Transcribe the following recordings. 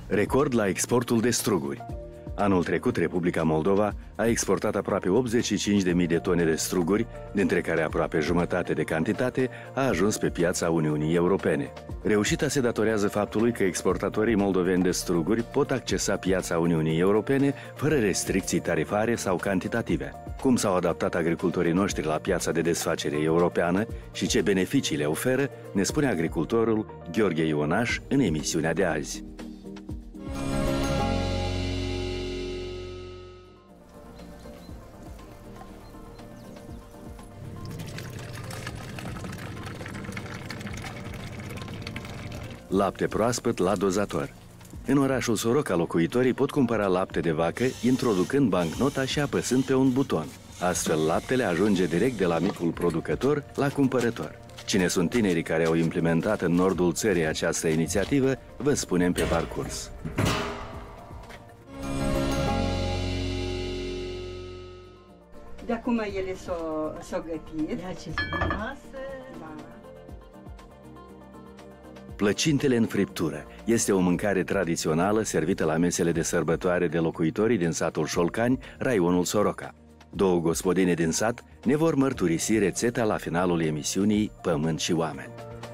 Record la exportul de struguri. Anul trecut, Republica Moldova a exportat aproape 85.000 de tone de struguri, dintre care aproape jumătate de cantitate a ajuns pe piața Uniunii Europene. Reușita se datorează faptului că exportatorii moldoveni de struguri pot accesa piața Uniunii Europene fără restricții tarifare sau cantitative. Cum s-au adaptat agricultorii noștri la piața de desfacere europeană și ce beneficii le oferă, ne spune agricultorul Gheorghe Ionaș în emisiunea de azi. Lapte proaspăt la dozator. În orașul Soroca, locuitorii pot cumpăra lapte de vacă introducând bancnota și apăsând pe un buton. Astfel, laptele ajunge direct de la micul producător la cumpărător. Cine sunt tinerii care au implementat în nordul țării această inițiativă, vă spunem pe parcurs. De acum ele s-au gătit. Ia ce frumoasă! Da. Plăcintele în friptură este o mâncare tradițională servită la mesele de sărbătoare de locuitorii din satul Șolcani, raionul Soroca. Două gospodine din sat ne vor mărturisi rețeta la finalul emisiunii Pământ și Oameni.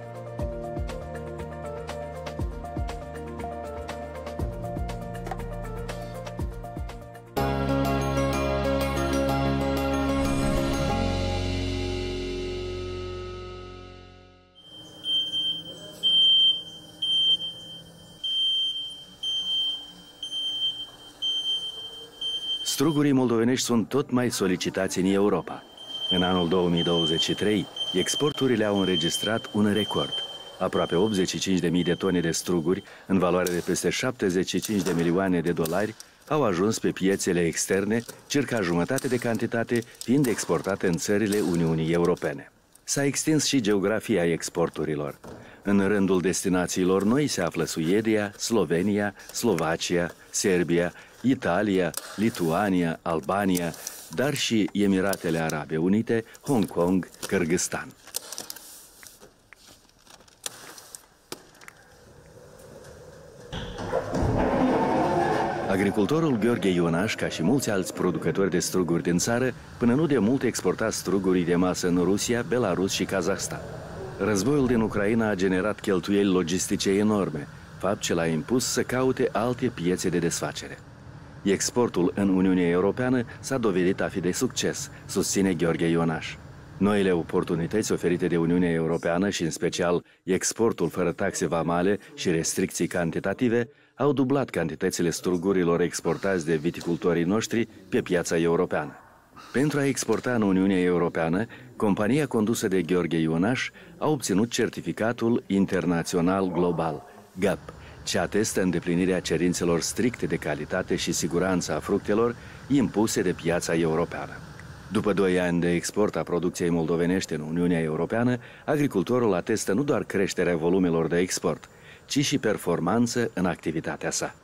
Strugurii moldovenești sunt tot mai solicitați în Europa. În anul 2023, exporturile au înregistrat un record. Aproape 85.000 de tone de struguri, în valoare de peste 75 de milioane de dolari, au ajuns pe piețele externe, circa jumătate de cantitate fiind exportate în țările Uniunii Europene. S-a extins și geografia exporturilor. În rândul destinațiilor noi se află Suedia, Slovenia, Slovacia, Serbia, Italia, Lituania, Albania, dar și Emiratele Arabe Unite, Hong Kong, Kârgâstan. Agricultorul Gheorghe Ionaș, ca și mulți alți producători de struguri din țară, până nu de mult exporta strugurii de masă în Rusia, Belarus și Kazahstan. Războiul din Ucraina a generat cheltuieli logistice enorme, fapt ce l-a impus să caute alte piețe de desfacere. Exportul în Uniunea Europeană s-a dovedit a fi de succes, susține Gheorghe Ionaș. Noile oportunități oferite de Uniunea Europeană și în special exportul fără taxe vamale și restricții cantitative au dublat cantitățile strugurilor exportați de viticultorii noștri pe piața europeană. Pentru a exporta în Uniunea Europeană, compania condusă de Gheorghe Ionaș a obținut certificatul internațional global, GAP, ce atestă îndeplinirea cerințelor stricte de calitate și siguranță a fructelor impuse de piața europeană. După 2 ani de export a producției moldovenești în Uniunea Europeană, agricultorul atestă nu doar creșterea volumelor de export, ci și performanță în activitatea sa.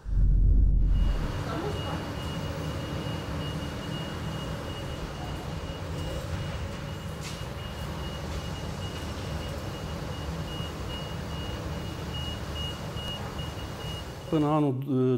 Până anul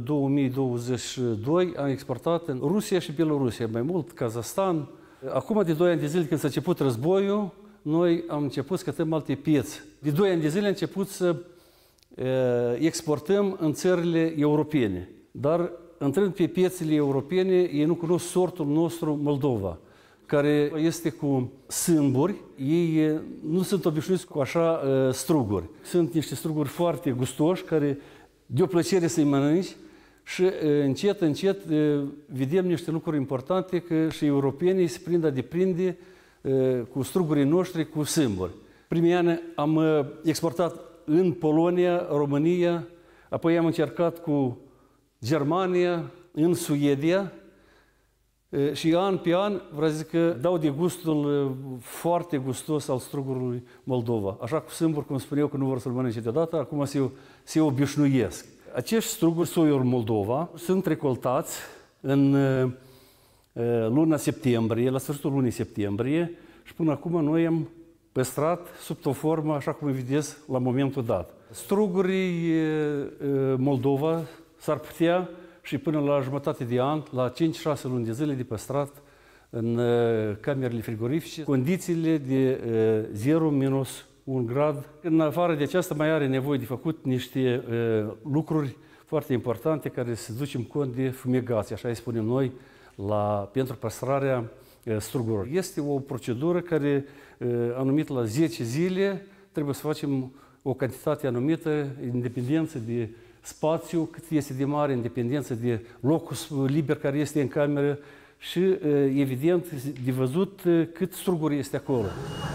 2022 am exportat în Rusia și Bielorusia, mai mult Kazahstan. Acum de 2 ani de zile, când s-a început războiul, noi am început să cătăm alte piețe. De 2 ani de zile am început să exportăm în țările europene. Dar, intrând pe piețele europene, ei nu cunosc sortul nostru Moldova, care este cu sâmburi. Ei nu sunt obișnuiți cu așa struguri. Sunt niște struguri foarte gustoși, care de o plăcere să-i mănânci și încet, încet vedem niște lucruri importante, că și europenii se prind a deprinde cu strugurii noștri cu sâmburi. Primii ani am exportat în Polonia, România, apoi am încercat cu Germania, în Suedia și an pe an vreau să zic că dau de gustul foarte gustos al strugurului Moldova. Așa cu sâmburi, cum spun eu, că nu vor să-l mănânce deodată, acum se obișnuiesc. Acești struguri soiuri Moldova sunt recoltați în luna septembrie, la sfârșitul lunii septembrie, și până acum noi am păstrat sub o formă așa cum îi vedeți la momentul dat. Strugurii Moldova s-ar putea și până la jumătate de an, la 5-6 luni de zile de păstrat în camerele frigorifice, condițiile de 0-1 grad. În afară de aceasta mai are nevoie de făcut niște lucruri foarte importante care să ducem cont de fumigație, așa îi spunem noi, pentru păstrarea strugurilor. Este o procedură care, anumită la 10 zile, trebuie să facem o cantitate anumită, independență de spațiu, cât este de mare, independență de locul liber care este în cameră și, evident, de văzut cât struguri este acolo.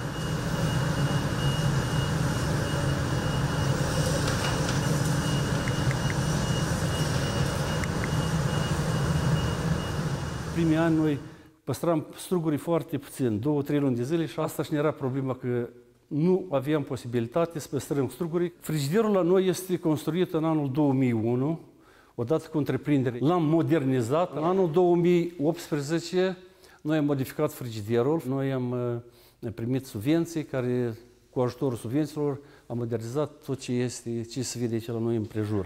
Primii ani noi păstram strugurii foarte puțin, 2-3 luni de zile și asta și ne era problema că nu aveam posibilitate să păstrăm strugurii. Frigiderul la noi este construit în anul 2001, odată cu întreprindere. L-am modernizat. În anul 2018 noi am modificat frigiderul. Noi am primit subvenții care, cu ajutorul subvențiilor, am modernizat tot ce se vede aici la noi împrejur.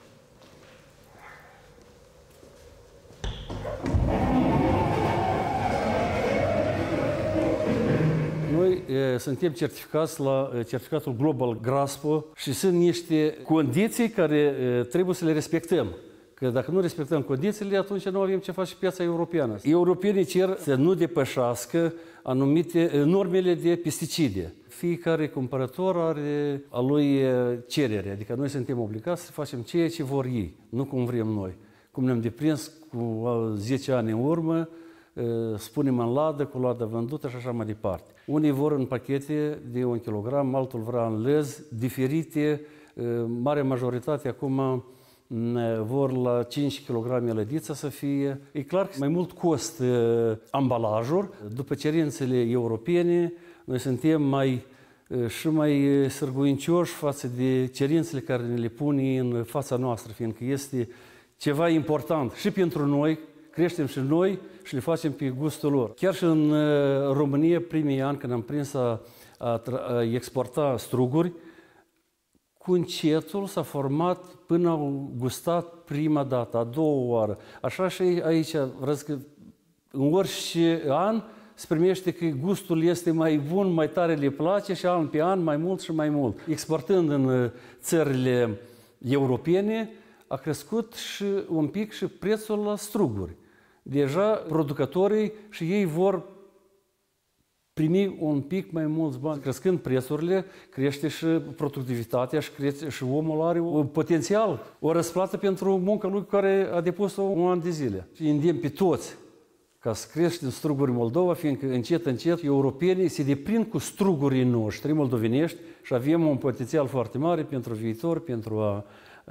Noi suntem certificați la certificatul Global GRASPO și sunt niște condiții care trebuie să le respectăm. Că dacă nu respectăm condițiile, atunci nu avem ce face piața europeană. Europenii cer să nu depășească anumite normele de pesticide. Fiecare cumpărător are a lui cerere, adică noi suntem obligați să facem ceea ce vor ei, nu cum vrem noi. Cum ne-am deprins cu 10 ani în urmă, spunem în ladă, cu ladă vândută și așa mai departe. Unii vor în pachete de 1 kg, altul vrea în lez, diferite. Marea majoritate acum vor la 5 kg lădița să fie. E clar că mai mult cost ambalajul. După cerințele europene, noi suntem mai sârguincioși față de cerințele care ne le pune în fața noastră, fiindcă este ceva important și pentru noi, creștem și noi și le facem pe gustul lor. Chiar și în România, primii ani, când am prins a exporta struguri, cu încetul s-a format până au gustat prima dată, a doua oară. Așa și aici, vreți că în orice an se primește că gustul este mai bun, mai tare le place și an pe an mai mult și mai mult. Exportând în țările europene, a crescut și un pic și prețul la struguri. Deja producătorii și ei vor primi un pic mai mulți bani. Crescând prețurile, crește și productivitatea și crește și omul are un potențial, o răsplată pentru munca lui care a depus-o un an de zile. Și îndemn pe toți ca să creștem struguri Moldova, fiindcă încet, încet europenii se deprind cu strugurii noștri moldovenești și avem un potențial foarte mare pentru viitor, pentru a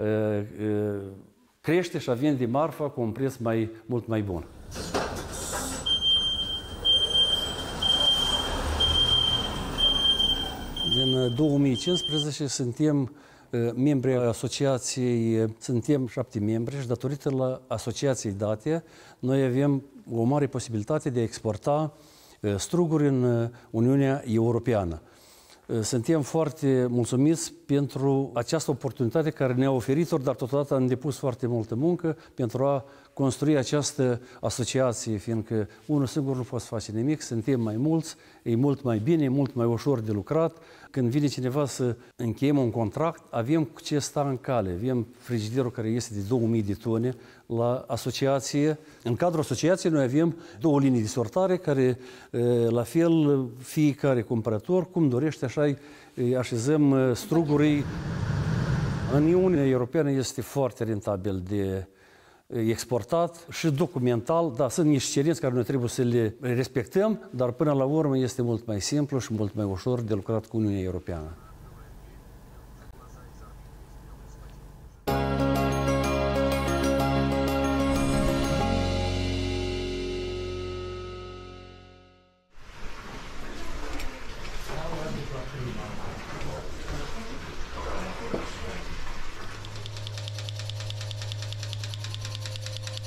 crește și a vinde marfa cu un preț mult mai bun. Din 2015 suntem membri ai asociației, suntem 7 membri și datorită la asociației date, noi avem o mare posibilitate de a exporta struguri în Uniunea Europeană. Suntem foarte mulțumiți pentru această oportunitate care ne-a oferit-o, dar totodată am depus foarte multă muncă pentru a construi această asociație, fiindcă unul singur nu poate face nimic, suntem mai mulți, e mult mai bine, e mult mai ușor de lucrat. Când vine cineva să încheiem un contract, avem cu ce sta în cale. Avem frigiderul care este de 2000 de tone la asociație. În cadrul asociației noi avem 2 linii de sortare care, la fel, fiecare cumpărător, cum dorește, așa așezăm strugurii. În Uniunea Europeană este foarte rentabil de exportat și documental, da, sunt niște cerințe care noi trebuie să le respectăm, dar până la urmă este mult mai simplu și mult mai ușor de lucrat cu Uniunea Europeană.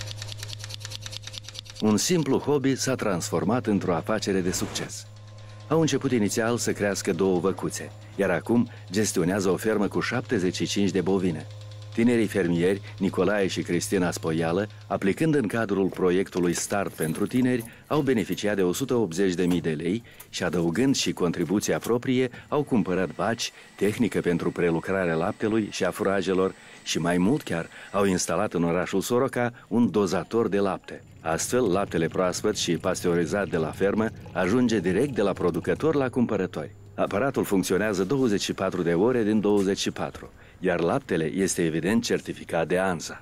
Un simplu hobby s-a transformat într-o afacere de succes. Au început inițial să crească 2 văcuțe, iar acum gestionează o fermă cu 75 de bovine. Tinerii fermieri, Nicolae și Cristina Spoială, aplicând în cadrul proiectului Start pentru tineri, au beneficiat de 180.000 de lei și, adăugând și contribuția proprie, au cumpărat vaci, tehnică pentru prelucrarea laptelui și a furajelor și, mai mult chiar, au instalat în orașul Soroca un dozator de lapte. Astfel, laptele proaspăt și pasteurizat de la fermă ajunge direct de la producător la cumpărători. Aparatul funcționează 24 de ore din 24, iar laptele este evident certificat de ANSA.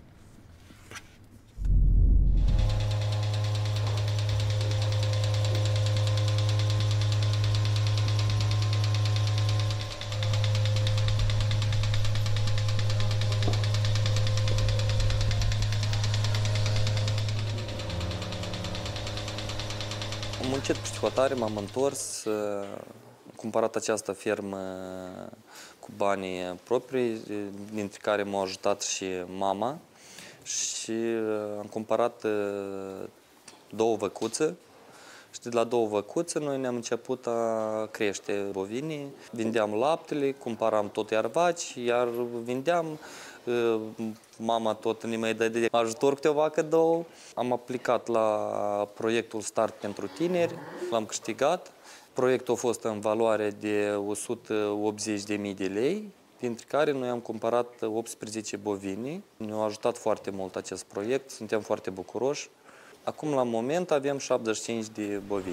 Am muncit peste hotare, m-am întors, am cumpărat această fermă cu banii proprii, dintre care m-a ajutat și mama, și am cumpărat 2 văcuțe. Și de la 2 văcuțe noi ne-am început a crește bovinii, vindeam laptele, cumpăram tot iar vaci, iar vindeam. Mama tot ne mai dă de ajutor câteva cadou. Am aplicat la proiectul Start pentru tineri, l-am câștigat. Proiectul a fost în valoare de 180.000 de lei, dintre care noi am cumpărat 18 bovini. Ne-a ajutat foarte mult acest proiect, suntem foarte bucuroși. Acum, la moment, avem 75 de bovini.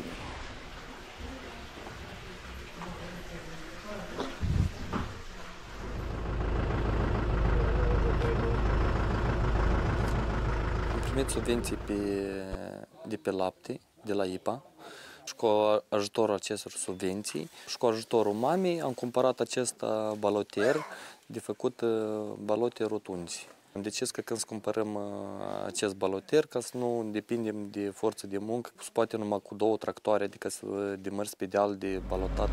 Am primit subvenții de pe lapte, de la IPA, și cu ajutorul acestor subvenții și cu ajutorul mamei am cumpărat acest baloter de făcut balote rotunzi. Am decis că când cumpărăm acest baloter, ca să nu depindem de forță de muncă, se poate numai cu 2 tractoare, adică de mărți pedal de balotat.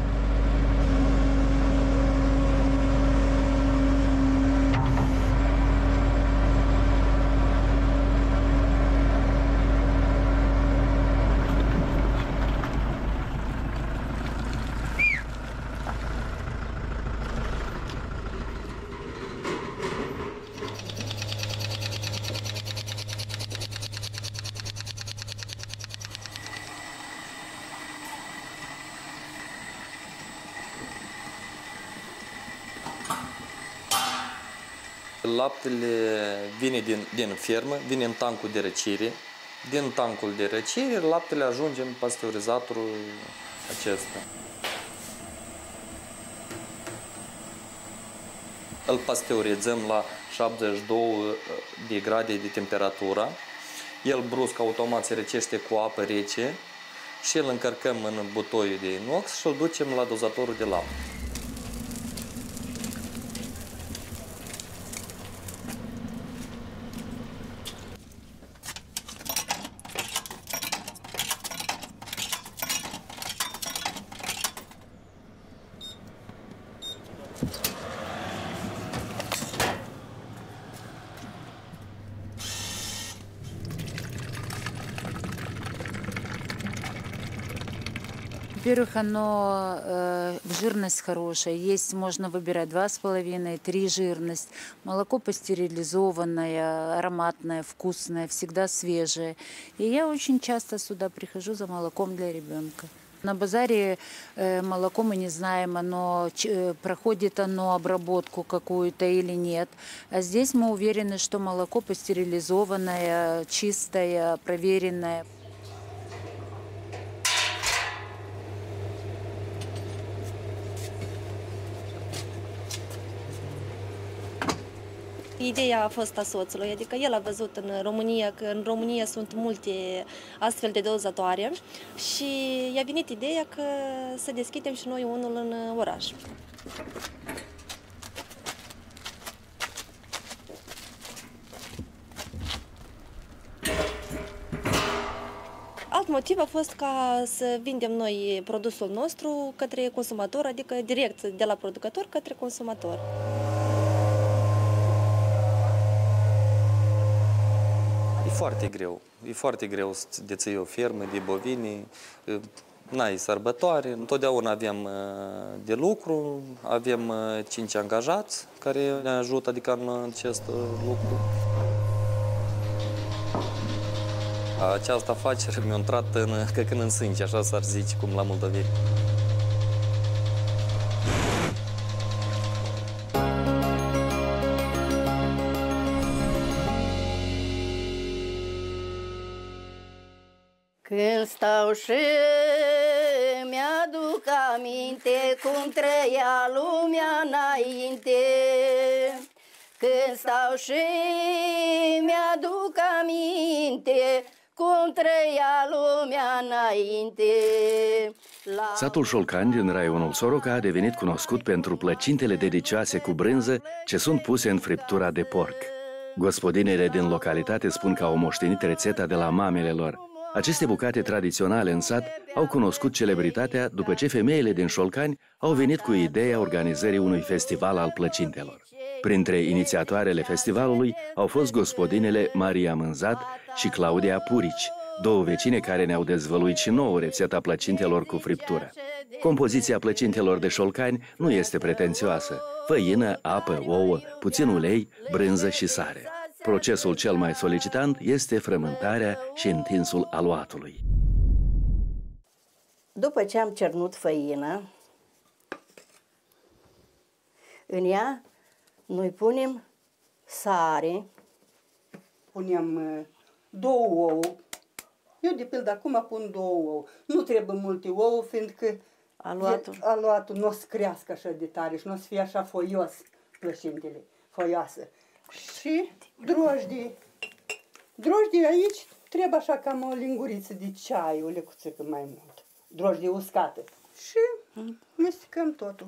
Laptele vine din fermă, vine în tancul de răcire. Din tancul de răcire, laptele ajunge în pasteurizatorul acesta. Îl pasteurizăm la 72 de grade de temperatură. El brusc, automat, se răcește cu apă rece și îl încărcăm în butoiul de inox și îl ducem la dozatorul de lapte. Во-первых, оно жирность хорошая. Есть, можно выбирать 2,5, 3 жирность. Молоко пастеризованное, ароматное, вкусное, всегда свежее. И я очень часто сюда прихожу за молоком для ребенка. На базаре молоко мы не знаем, проходит оно обработку какую-то или нет. А здесь мы уверены, что молоко пастеризованное, чистое, проверенное. Ideea a fost a soțului, adică el a văzut în România că în România sunt multe astfel de dozatoare și i-a venit ideea că să deschidem și noi unul în oraș. Alt motiv a fost ca să vindem noi produsul nostru către consumator, adică direct de la producător către consumator. E foarte greu. E foarte greu de ții o fermă de bovini. N-ai sărbătoare, întotdeauna avem de lucru, avem 5 angajați care ne ajută, adică în acest lucru. Această afacere mi-a intrat cred că în sânge, așa s-ar zice, cum la moldoveni. Când stau și mi-aduc aminte cum trăia lumea înainte. Când stau și mi-aduc aminte cum trăia lumea înainte. Satul Șolcani din raionul Soroca a devenit cunoscut pentru plăcintele delicioase cu brânză ce sunt puse în friptura de porc. Gospodinele din localitate spun că au moștenit rețeta de la mamele lor. Aceste bucate tradiționale în sat au cunoscut celebritatea după ce femeile din Șolcani au venit cu ideea organizării unui festival al plăcintelor. Printre inițiatoarele festivalului au fost gospodinele Maria Mânzat și Claudia Purici, două vecine care ne-au dezvăluit și nouă rețeta plăcintelor cu friptură. Compoziția plăcintelor de Șolcani nu este pretențioasă: făină, apă, ouă, puțin ulei, brânză și sare. Procesul cel mai solicitant este frământarea și întinsul aluatului. După ce am cernut făină, în ea noi punem sare. Punem 2 ouă. Eu, de pildă, acum pun 2 ouă. Nu trebuie multe ouă, fiindcă aluatul nu o să crească așa de tare și nu o să fie așa foios, plăcintele, foioasă. Și drojdii. Drojdii aici trebuie așa cam o linguriță de ceai, o lecuțică mai mult. Drojdie uscată. Și mestecăm totul.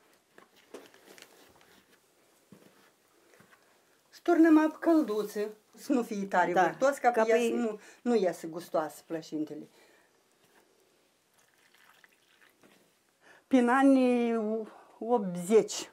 Și turnăm apă călduță, să nu fie tare vârtos, ca nu iasă gustoasă plăcintele. Prin anii 80,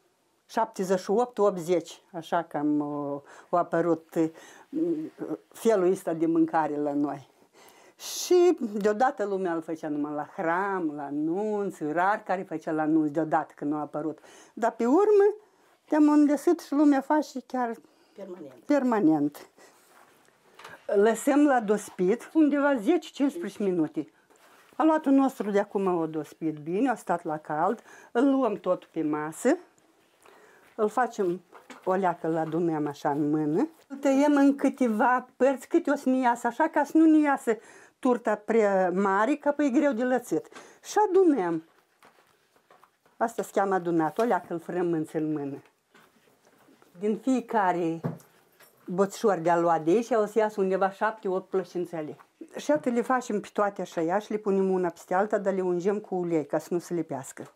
78-80, așa cam a apărut felul ăsta de mâncare la noi. Și deodată lumea îl făcea numai la hram, la nunț, rar care făcea la nunț deodată când a apărut. Dar pe urmă te-am îndesat și lumea face chiar permanent. Lăsăm la dospit undeva 10-15 minute. Aluatul nostru de acum a dospit bine, a stat la cald, îl luăm totul pe masă, îl facem o leacă, îl adunăm așa în mână, îl tăiem în câteva părți, câte o să ne iasă, așa ca să nu ne iasă turta prea mare, că apoi e greu de lățit. Și adunăm. Asta se cheamă adunat, o leacă îl frămânți în mână. Din fiecare boțișor de aluat de aici o să iasă undeva 7-8 plășințele. Și atât le facem pe toate așa și le punem una peste alta, dar le ungem cu ulei ca să nu se lipească.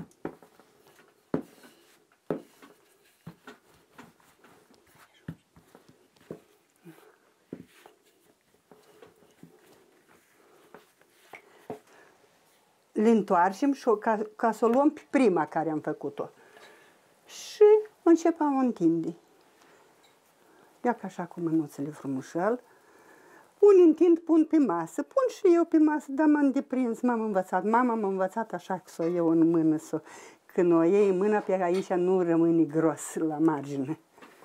Le întoarcem și ca să o luăm pe prima care am făcut-o. Și începem a întinde. Ia ca așa cu mânuțele frumușel. Unii întind, pun pe masă, pun și eu pe masă, dar m-am deprins, m-am învățat. Mama m-a învățat așa că să o iau în mână, când o iei în mână, pe aici nu rămâne gros la margine.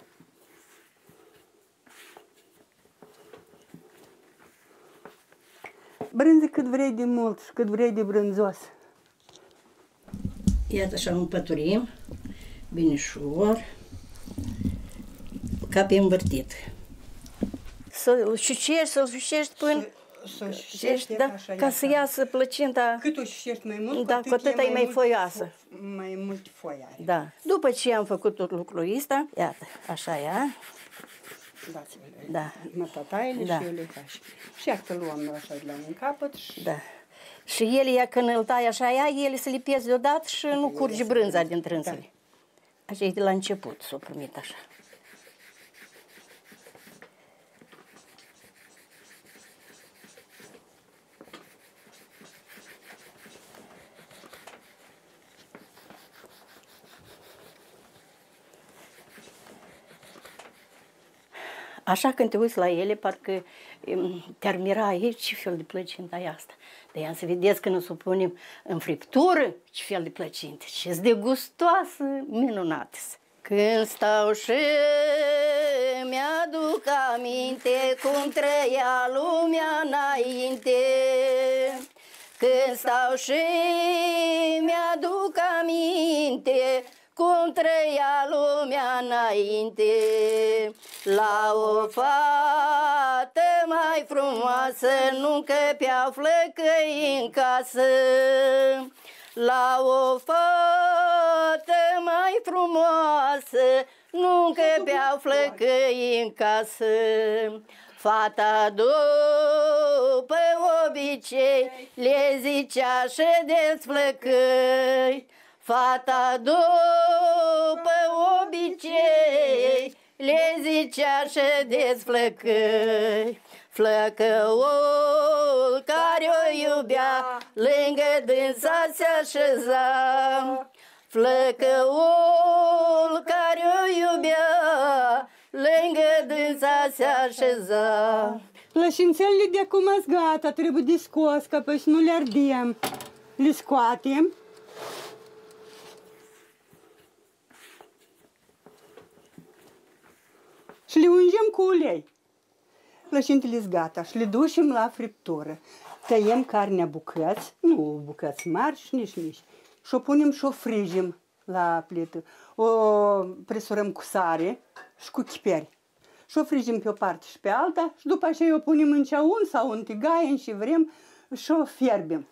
Brânză cât vrei de mult și cât vrei de brânzos. Iată așa împăturim, binișor, ca pe învârtit. Să-l șucești până... Să șucești, da, ca să iasă plăcinta. Cât o șucești mai mult, da, cu atât e mai foioasă. Mai mult foi are. Da. După ce am făcut tot lucrul ăsta, iată, așa ea. Da. Mătătaile și ele faci. Și dacă luăm așa de la un capăt și... Da. Și ele, când îl tai așa ea, ele se lipesc deodată și nu curge brânza din trânsele. Așa e de la început, s-o primit așa. Așa când te uiți la ele, parcă te-ar mira aici ce fel de plăcintă e asta. De ea să vedeți când o să o punem în friptură, ce fel de plăcinte. Și-s de gustoasă, minunată. Când stau și mi-aduc aminte cum trăia lumea înainte. Când stau și mi-aduc aminte cum trăia lumea înainte. La o fată mai frumoasă nu încăpeau flăcăi în casă. La o fată mai frumoasă nu încăpeau flăcăi în casă. Fata după obicei le zicea ședeți flăcăi. Fata după obicei le zicea ședeți flăcăi. Flăcăul care o iubea lângă dânsa se așeza. Flăcăul care o iubea lângă dânsa se așeza. Plășințelele de acum sunt gata, trebuie de scos, că păi nu le ardem. Le scoatem. Și le ungem cu ulei. Plășintele sunt gata și le ducem la friptură. Tăiem carnea bucăți, nu bucăți mari și nici mici. Și o punem și o frigem la plită. O presurăm cu sare și cu chiperi. Și o frigem pe o parte și pe alta și după aceea o punem în ceaun sau în tigaie și vrem și o fierbem.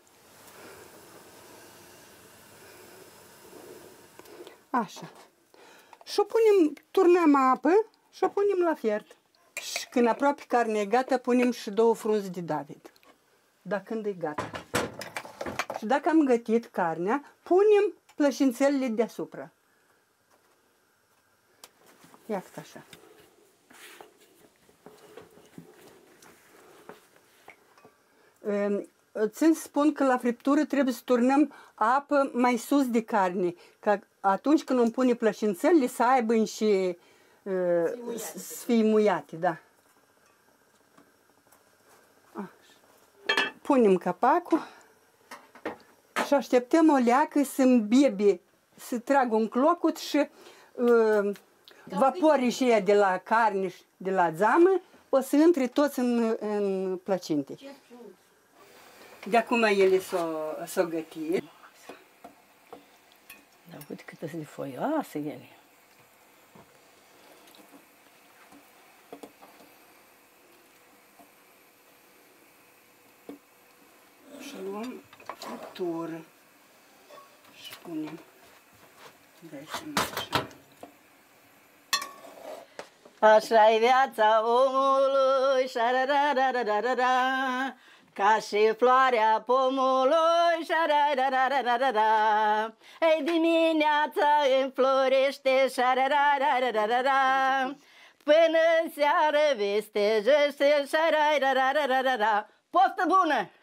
Așa. Și o punem, turnăm apă și o punem la fiert. Și când aproape carnea e gata, punem și 2 frunze de David. Dar când e gata. Și dacă am gătit carnea, punem plășințelele deasupra. Iată așa. Țin să spun că la friptură trebuie să turnăm apă mai sus de carne, ca atunci când îmi pune plășințelele să aibă și să fie muiate, da. Așa. Punem capacul și așteptăm o leacă să îmbiebe, să tragă un clocot și vaporii și ea de la carne și de la zamă o să intre toți în plăcinte. De acum ele s-o gătit. Dar uite cât sunt de foioase ele. Și luăm friptură și punem. Așa-i viața omului, șarararararara, ca și floarea pomului, șarararararara. Ei, dimineața înflorește, șarararararara, până în seară vestejește, șarararararara. Poftă bună!